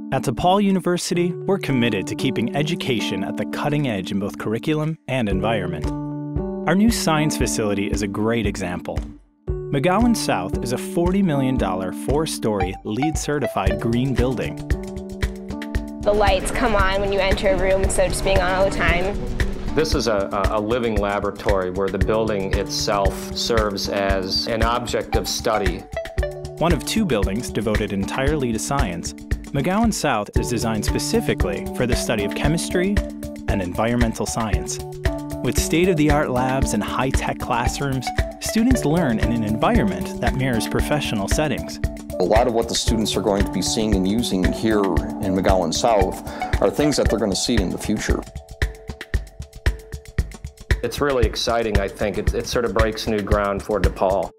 At DePaul University, we're committed to keeping education at the cutting edge in both curriculum and environment. Our new science facility is a great example. McGowan South is a $40 million, 4-story, LEED-certified green building. The lights come on when you enter a room instead of just being on all the time. This is a living laboratory where the building itself serves as an object of study. One of 2 buildings devoted entirely to science, McGowan South is designed specifically for the study of chemistry and environmental science. With state-of-the-art labs and high-tech classrooms, students learn in an environment that mirrors professional settings. A lot of what the students are going to be seeing and using here in McGowan South are things that they're going to see in the future. It's really exciting, I think. It sort of breaks new ground for DePaul.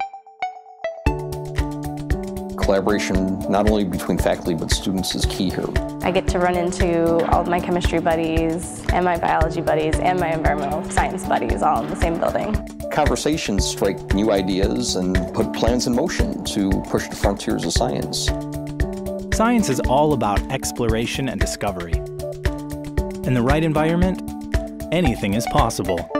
Collaboration, not only between faculty but students, is key here. I get to run into all of my chemistry buddies and my biology buddies and my environmental science buddies all in the same building. Conversations strike new ideas and put plans in motion to push the frontiers of science. Science is all about exploration and discovery. In the right environment, anything is possible.